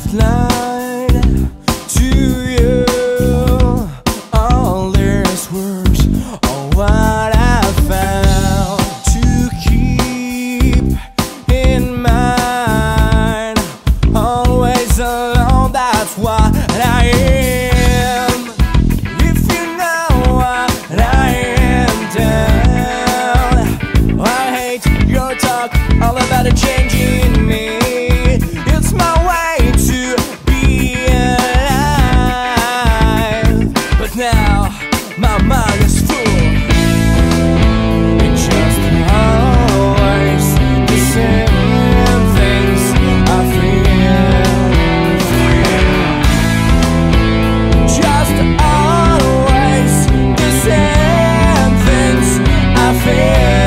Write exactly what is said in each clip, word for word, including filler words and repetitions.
lied to you. All these words are what I found to keep in mind. Always alone, that's what I am. If you know what I am down, I hate your talk all about a changing me. It's my way to be alive, but now my mind is full. It's just always the same things I feel. Just always the same things I feel.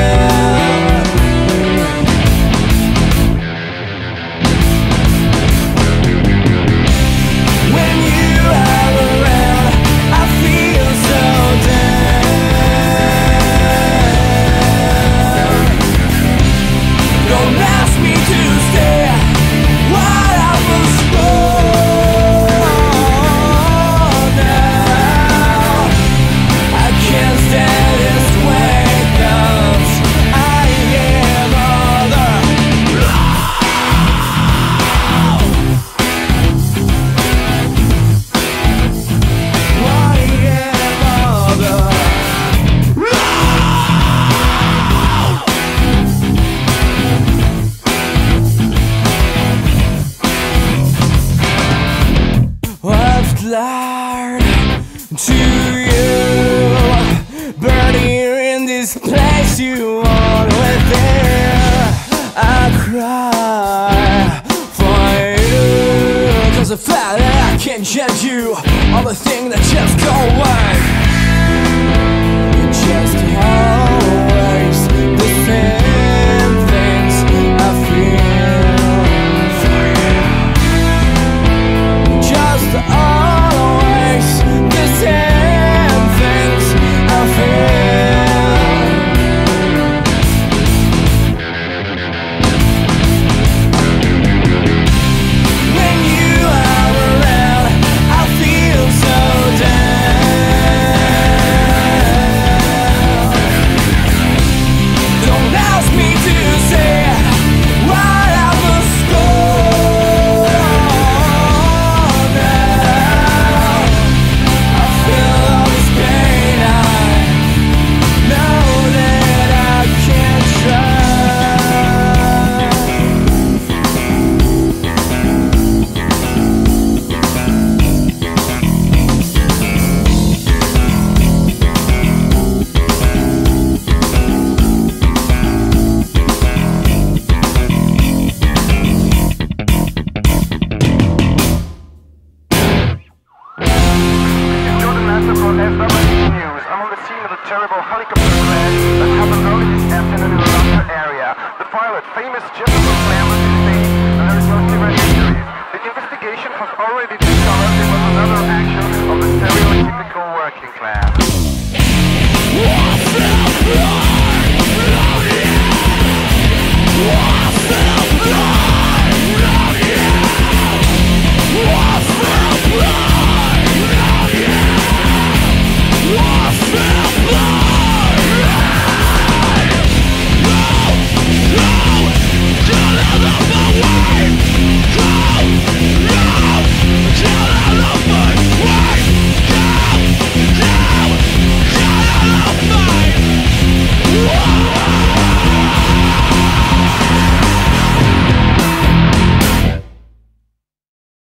Lied to you, burning in this place you want within. I cry for you, cause the fact that I can't change you, all the things that just go away.